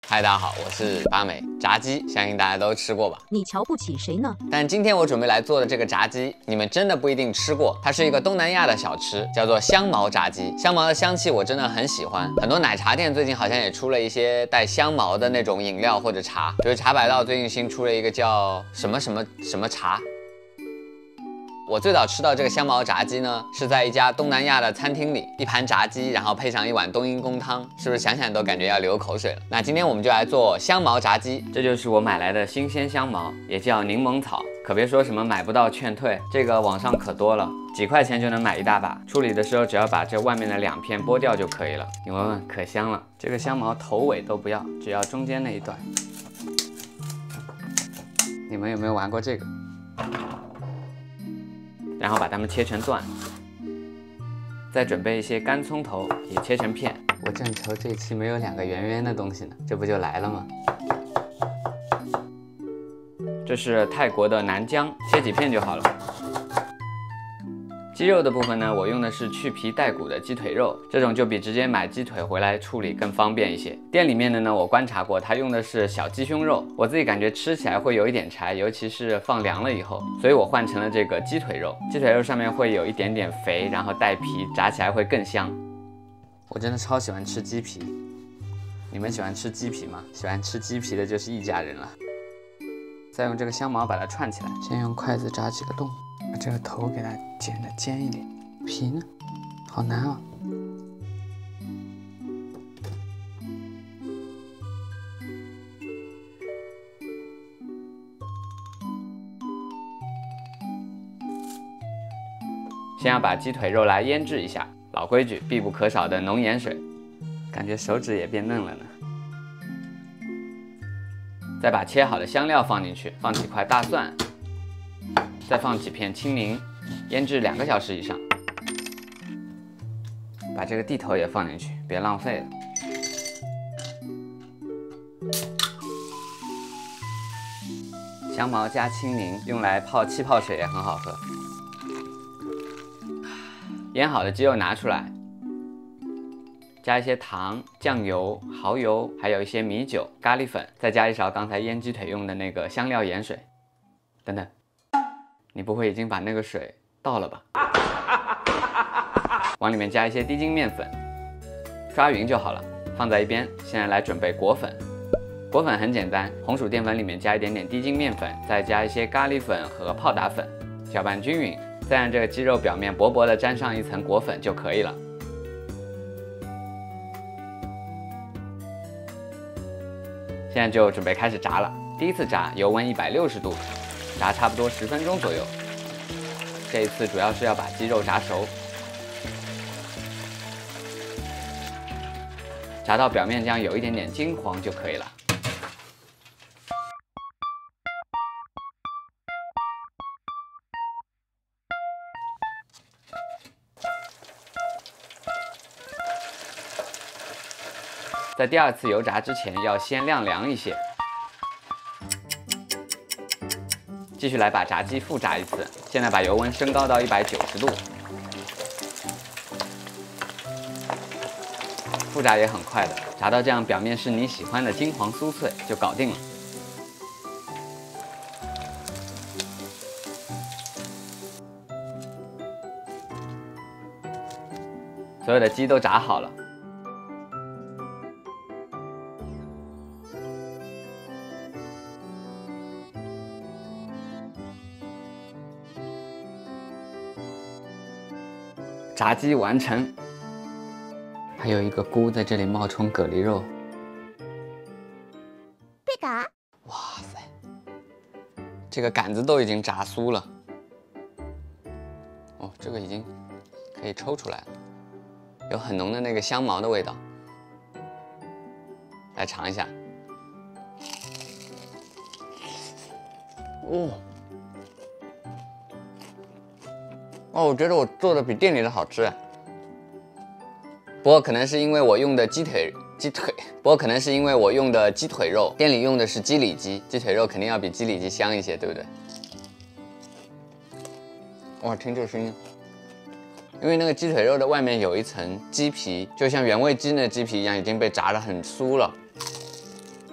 嗨，大家好，我是八美。炸鸡相信大家都吃过吧？ 你瞧不起谁呢？ 但今天我准备来做的这个炸鸡，你们真的不一定吃过。它是一个东南亚的小吃，叫做香茅炸鸡。香茅的香气我真的很喜欢，很多奶茶店最近好像也出了一些带香茅的那种饮料或者茶，就是茶百道最近新出了一个叫什么什么什么茶。我最早吃到这个香茅炸鸡呢，是在一家东南亚的餐厅里，一盘炸鸡，然后配上一碗冬阴功汤，是不是想想都感觉要流口水了？那今天我们就来做香茅炸鸡， 这就是我买来的新鲜香茅，也叫柠檬草。可别说什么买不到劝退，这个网上可多了，几块钱就能买一大把。处理的时候只要把这外面的2片剥掉就可以了。你闻闻，可香了。这个香茅头尾都不要，只要中间那一段。你们有没有玩过这个？然后把它们切成段，再准备一些干葱头，也切成片。我正愁这期没有2个圆圆的东西呢，这不就来了吗？这是泰国的南姜，切几片就好了。鸡肉的部分呢，我用的是去皮带骨的鸡腿肉，这种就比直接买鸡腿回来处理更方便一些。店里面的呢，我观察过，它用的是小鸡胸肉，我自己感觉吃起来会有一点柴，尤其是放凉了以后，所以我换成了这个鸡腿肉。鸡腿肉上面会有一点点肥，然后带皮，炸起来会更香。我真的超喜欢吃鸡皮，你们喜欢吃鸡皮吗？喜欢吃鸡皮的就是一家人了。再用这个香茅把它串起来，先用筷子扎几个洞。把这个头给它剪得尖一点，皮呢？好难啊！先要把鸡腿肉来腌制一下，老规矩，必不可少的浓盐水。感觉手指也变嫩了呢。再把切好的香料放进去，放几块大蒜。再放几片青柠，腌制2个小时以上。把这个地头也放进去，别浪费了。香茅加青柠，用来泡气泡水也很好喝。腌好的鸡肉拿出来，加一些糖、酱油、蚝油，还有一些米酒、咖喱粉，再加一勺刚才腌鸡腿用的那个香料盐水。等等。你不会已经把那个水倒了吧？往里面加一些低筋面粉，抓匀就好了，放在一边。现在来准备果粉。果粉很简单，红薯淀粉里面加一点点低筋面粉，再加一些咖喱粉和泡打粉，搅拌均匀，再让这个鸡肉表面薄薄的沾上一层果粉就可以了。现在就准备开始炸了。第一次炸，油温160度。炸差不多10分钟左右，这一次主要是要把鸡肉炸熟，炸到表面这样有一点点金黄就可以了。在第2次油炸之前，要先晾凉一些。继续来把炸鸡复炸一次，现在把油温升高到190度。复炸也很快的，炸到这样表面是你喜欢的金黄酥脆就搞定了。所有的鸡都炸好了。炸鸡完成，还有一个菇在这里冒充蛤蜊肉。 别嘎！ 哇塞，这个杆子都已经炸酥了。哦，这个已经可以抽出来了，有很浓的那个香茅的味道。来尝一下。哦，我觉得我做的比店里的好吃。不过可能是因为我用的鸡腿，肉，店里用的是鸡里脊，鸡腿肉肯定要比鸡里脊香一些，对不对？哇，听这个声音，因为那个鸡腿肉的外面有一层鸡皮，就像原味鸡那鸡皮一样，已经被炸得很酥了。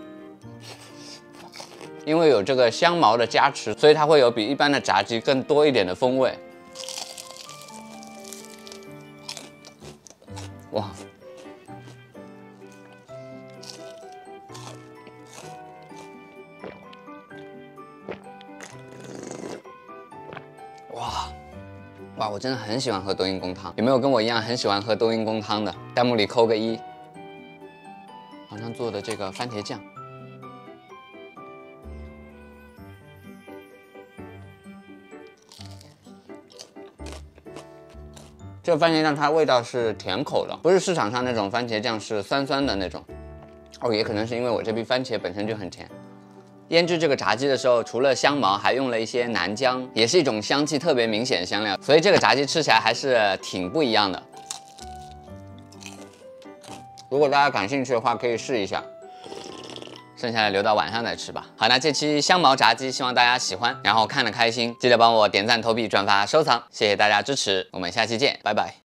因为有这个香茅的加持，所以它会有比一般的炸鸡更多一点的风味。哇！哇，我真的很喜欢喝冬阴功汤，有没有跟我一样很喜欢喝冬阴功汤的？弹幕里扣个1。晚上做的这个番茄酱，这个番茄酱它味道是甜口的，不是市场上那种番茄酱是酸酸的那种。哦，也可能是因为我这批番茄本身就很甜。腌制这个炸鸡的时候，除了香茅，还用了一些南姜，也是一种香气特别明显的香料，所以这个炸鸡吃起来还是挺不一样的。如果大家感兴趣的话，可以试一下。剩下的留到晚上再吃吧。好，那这期香茅炸鸡希望大家喜欢，然后看得开心，记得帮我点赞、投币、转发、收藏，谢谢大家支持，我们下期见，拜拜。